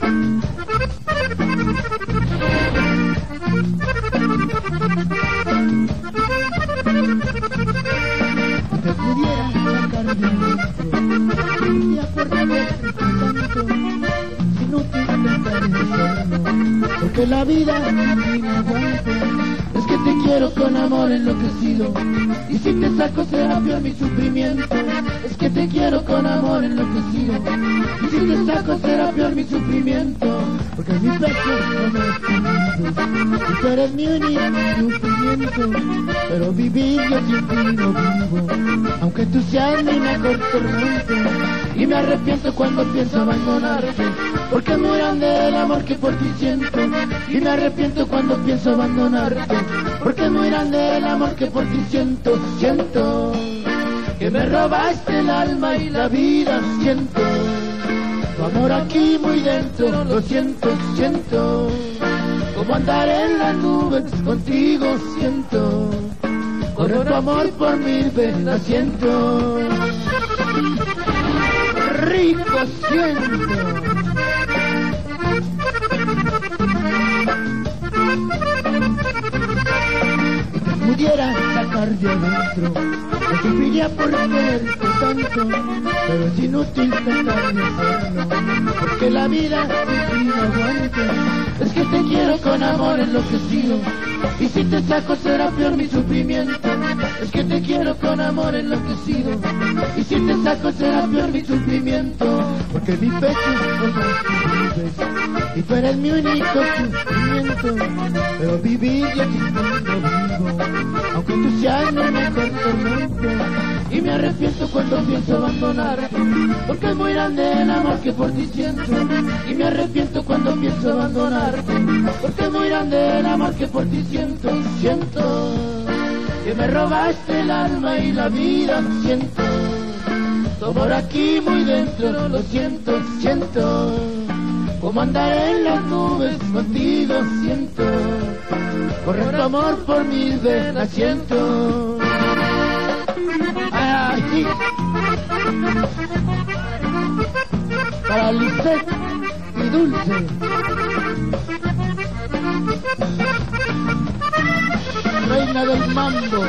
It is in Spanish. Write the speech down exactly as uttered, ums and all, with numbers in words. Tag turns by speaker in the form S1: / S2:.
S1: pudiera sacar de adentro y acordarte tanto, si no te intentar hacerlo, porque la vida sin ti no aguanto. Es que te quiero con amor enloquecido, y si te saco será peor mi sufrimiento. Es que te quiero con amor enloquecido, y si te saco será peor mi sufrimiento. Porque mi pecho no me escondido, y tú eres mi único sufrimiento. Pero vivir yo sin ti no vivo, aunque tú seas mi mejor tormento. Y me arrepiento cuando pienso abandonarte, porque es muy grande el amor que por ti siento. Y me arrepiento cuando pienso abandonarte, porque es muy grande el amor que por ti siento. Siento que me robaste el alma y la vida, siento tu amor aquí muy dentro, lo siento, siento como andar en las nubes contigo, siento correr tu amor por mis venas, siento rico, siento. Pudiera sacar de adentro, me sufriría por quererte tanto, pero es inútil tratar de hacerlo, porque la vida sin ti no aguanto. Es que te quiero con amor enloquecido, y si te saco será peor mi sufrimiento. Es que te quiero con amor enloquecido, y si te saco será peor mi sufrimiento. Porque mi pecho no me vives, y tú eres mi único sufrimiento. Pero vivir yo sin ti no vivo, aunque tú seas mi mejor tormento. Y me arrepiento cuando pienso abandonarte, porque es muy grande el amor que por ti siento. Y me arrepiento cuando pienso abandonarte, porque es muy grande el amor que por ti siento. Siento que me robaste el alma y la vida, siento tu amor aquí muy dentro, lo siento, siento como andar en las nubes contigo, siento correr tu amor por mis venas, siento. Ay, sí. Para Lisette y Dulce, reina del mambo.